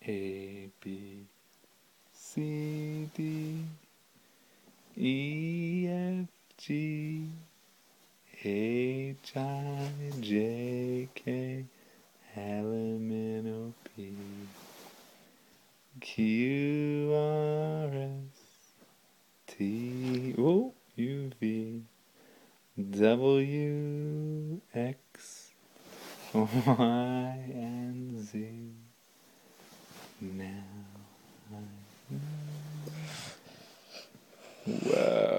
A, B, C, D, E, F, G, H, I, J, K, L, M, N, O, P, Q, R, S, T, U, V, W, X, Y, and Z. Now I know. Wow.